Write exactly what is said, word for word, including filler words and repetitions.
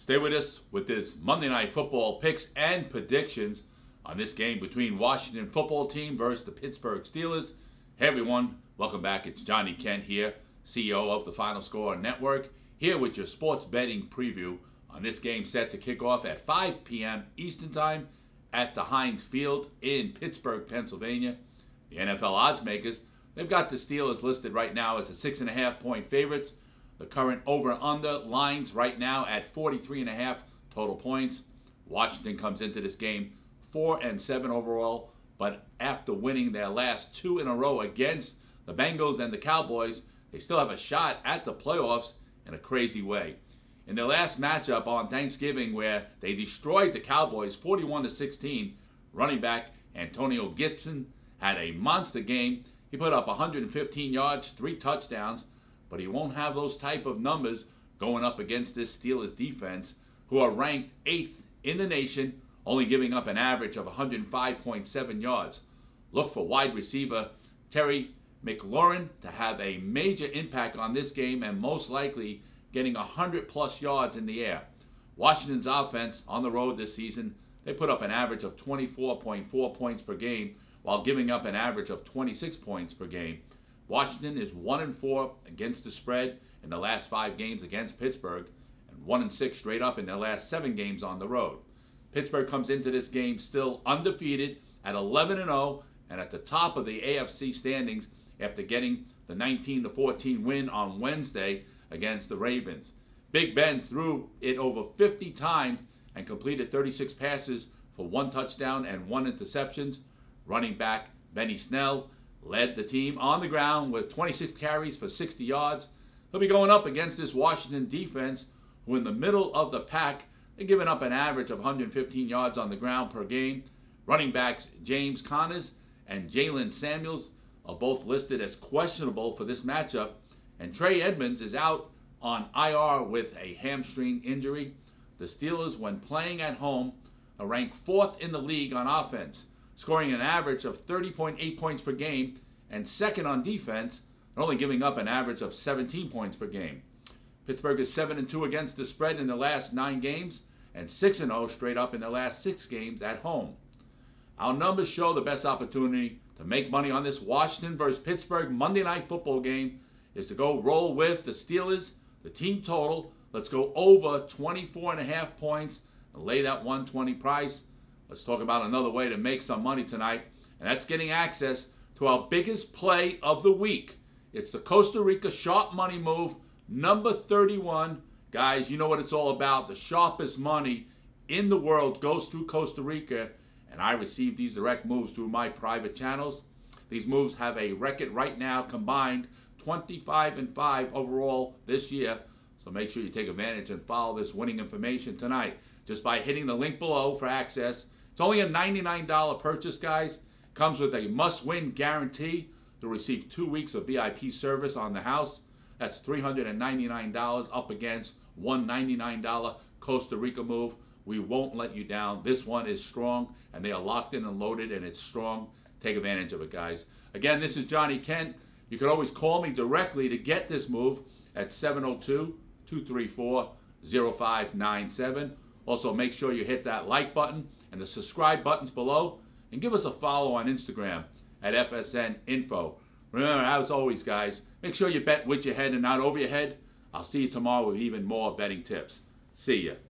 Stay with us with this Monday Night Football picks and predictions on this game between Washington football team versus the Pittsburgh Steelers. Hey everyone, welcome back. It's Johnny Kent here, C E O of the Final Score Network, here with your sports betting preview on this game set to kick off at five p m Eastern Time at the Heinz Field in Pittsburgh, Pennsylvania. The N F L odds makers, they've got the Steelers listed right now as a six and a half point favorites. The current over-under lines right now at forty-three and a half total points. Washington comes into this game four and seven overall, but after winning their last two in a row against the Bengals and the Cowboys, they still have a shot at the playoffs in a crazy way. In their last matchup on Thanksgiving, where they destroyed the Cowboys forty-one to sixteen, running back Antonio Gibson had a monster game. He put up one hundred fifteen yards, three touchdowns, but he won't have those type of numbers going up against this Steelers defense, who are ranked eighth in the nation, only giving up an average of one hundred five point seven yards. Look for wide receiver Terry McLaurin to have a major impact on this game and most likely getting one hundred plus yards in the air. Washington's offense on the road this season, they put up an average of twenty-four point four points per game while giving up an average of twenty-six points per game. Washington is one and four against the spread in the last five games against Pittsburgh, and one and six straight up in their last seven games on the road. Pittsburgh comes into this game still undefeated at eleven and oh and at the top of the A F C standings after getting the nineteen to fourteen win on Wednesday against the Ravens. Big Ben threw it over fifty times and completed thirty-six passes for one touchdown and one interception. Running back Benny Snell led the team on the ground with twenty-six carries for sixty yards. He'll be going up against this Washington defense, who in the middle of the pack, they're giving up an average of one hundred fifteen yards on the ground per game. Running backs James Connors and Jalen Samuels are both listed as questionable for this matchup, and Trey Edmonds is out on I R with a hamstring injury. The Steelers, when playing at home, are ranked fourth in the league on offense, scoring an average of thirty point eight points per game, and second on defense, and only giving up an average of seventeen points per game. Pittsburgh is seven and two against the spread in the last nine games, and six and oh straight up in the last six games at home. Our numbers show the best opportunity to make money on this Washington versus Pittsburgh Monday Night Football game is to go roll with the Steelers, the team total. Let's go over twenty-four and a half points and lay that one twenty price. Let's talk about another way to make some money tonight, and that's getting access to our biggest play of the week. It's the Costa Rica sharp money move, number thirty-one. Guys, you know what it's all about. The sharpest money in the world goes through Costa Rica, and I receive these direct moves through my private channels. These moves have a record right now combined twenty-five and five overall this year, so make sure you take advantage and follow this winning information tonight just by hitting the link below for access. It's only a ninety-nine dollar purchase, guys. Comes with a must-win guarantee to receive two weeks of V I P service on the house. That's three hundred ninety-nine dollars up against one hundred ninety-nine dollar Costa Rica move. We won't let you down. This one is strong, and they are locked in and loaded, and it's strong. Take advantage of it, guys. Again, this is Johnny Kent. You can always call me directly to get this move at seven oh two, two three four, oh five nine seven. Also, make sure you hit that like button and the subscribe buttons below, and give us a follow on Instagram at F S N Info. Remember, as always, guys, make sure you bet with your head and not over your head. I'll see you tomorrow with even more betting tips. See ya.